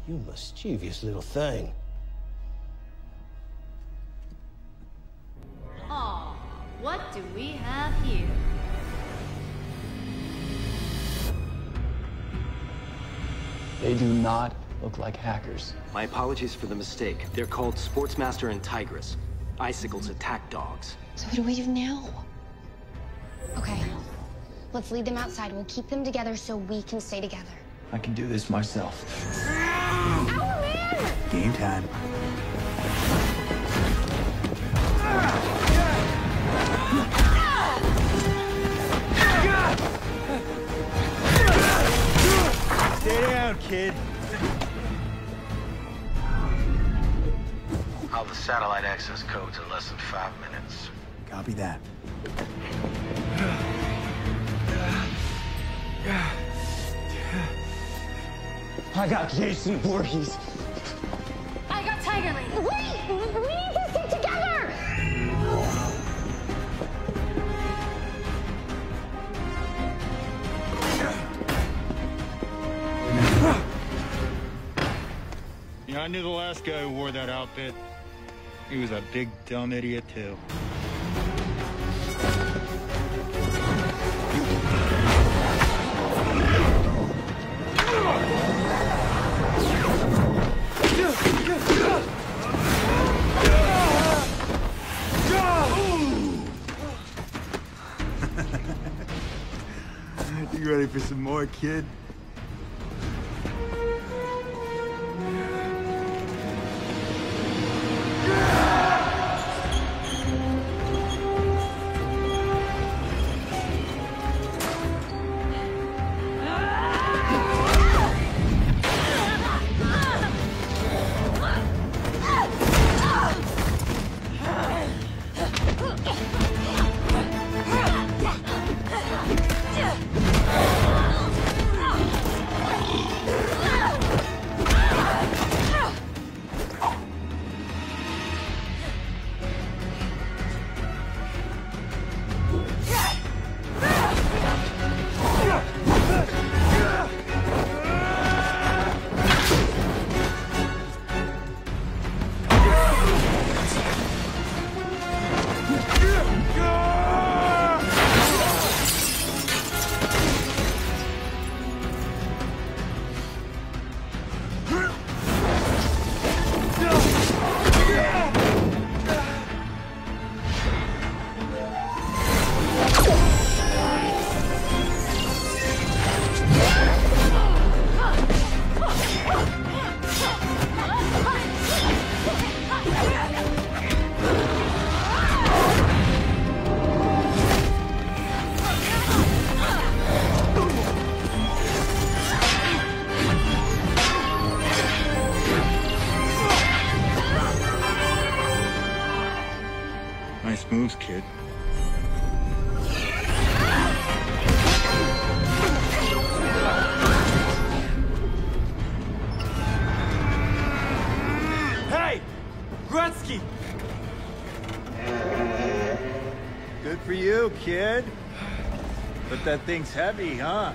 You mischievous little thing. Aw, what do we have here? They do not look like hackers. My apologies for the mistake. They're called Sportsmaster and Tigress. Icicle's attack dogs. So what do we do now? Okay, let's lead them outside. We'll keep them together so we can stay together. I can do this myself. Our man! Game time. Stay down, kid. I'll have the satellite access codes in less than 5 minutes. Copy that. I got Jason Voorhees. I got Tiger Lady. Wait! We need to stick together! You know, I knew the last guy who wore that outfit. He was a big dumb idiot too. You ready for some more, kid? Nice moves, kid. Hey! Gretzky! Good for you, kid. But that thing's heavy, huh?